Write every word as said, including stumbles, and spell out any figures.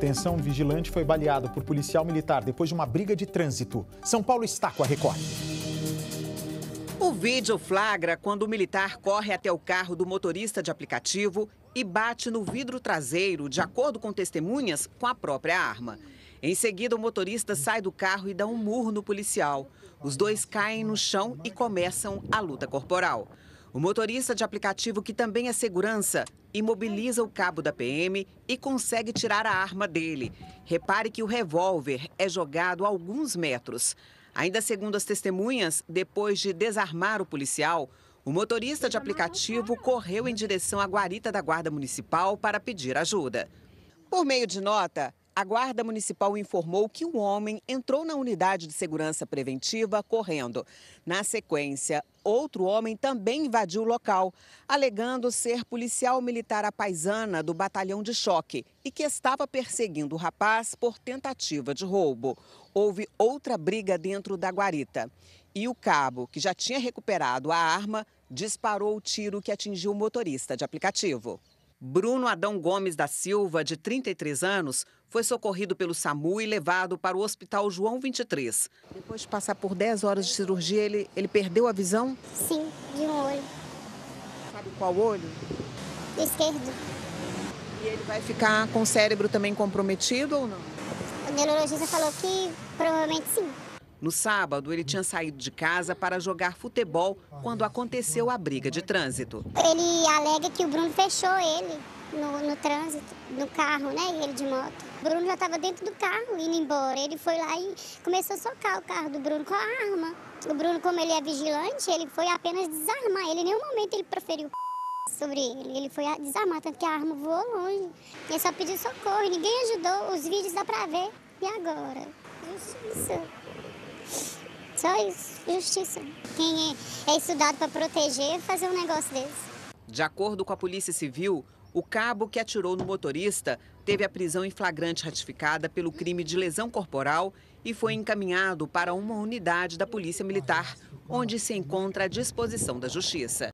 Atenção, vigilante foi baleado por policial militar depois de uma briga de trânsito. São Paulo está com a Record. O vídeo flagra quando o militar corre até o carro do motorista de aplicativo e bate no vidro traseiro, de acordo com testemunhas, com a própria arma. Em seguida, o motorista sai do carro e dá um murro no policial. Os dois caem no chão e começam a luta corporal. O motorista de aplicativo, que também é segurança, imobiliza o cabo da P M e consegue tirar a arma dele. Repare que o revólver é jogado a alguns metros. Ainda segundo as testemunhas, depois de desarmar o policial, o motorista de aplicativo correu em direção à guarita da Guarda Municipal para pedir ajuda. Por meio de nota, a Guarda Municipal informou que o homem entrou na unidade de segurança preventiva correndo. Na sequência, outro homem também invadiu o local, alegando ser policial militar à paisana do batalhão de choque e que estava perseguindo o rapaz por tentativa de roubo. Houve outra briga dentro da guarita e o cabo, que já tinha recuperado a arma, disparou o tiro que atingiu o motorista de aplicativo. Bruno Adão Gomes da Silva, de trinta e três anos, foi socorrido pelo SAMU e levado para o Hospital João vinte e três. Depois de passar por dez horas de cirurgia, ele, ele perdeu a visão? Sim, de um olho. Sabe qual olho? Esquerdo. E ele vai ficar com o cérebro também comprometido ou não? O neurologista falou que provavelmente sim. No sábado, ele tinha saído de casa para jogar futebol quando aconteceu a briga de trânsito. Ele alega que o Bruno fechou ele no, no trânsito, no carro, né? Ele de moto. O Bruno já estava dentro do carro, indo embora. Ele foi lá e começou a socar o carro do Bruno com a arma. O Bruno, como ele é vigilante, ele foi apenas desarmar. Ele, em nenhum momento, ele proferiu sobre ele. Ele foi desarmar, tanto que a arma voou longe. Ele só pediu socorro, ninguém ajudou. Os vídeos dá pra ver. E agora? Justiça. Só isso, justiça. Quem é, é estudado para proteger, fazer um negócio desse. De acordo com a Polícia Civil, o cabo que atirou no motorista teve a prisão em flagrante ratificada pelo crime de lesão corporal e foi encaminhado para uma unidade da Polícia Militar, onde se encontra à disposição da Justiça.